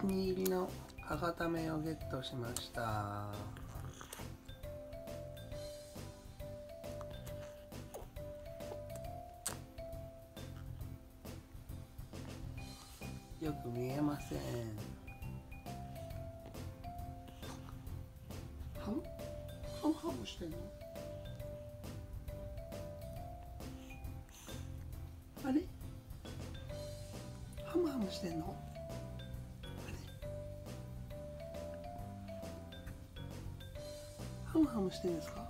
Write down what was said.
気に入りの博多麺をゲットしました。よく見えません。ハムしてんの？あれ？ハムしてんの？ハムしてんですか？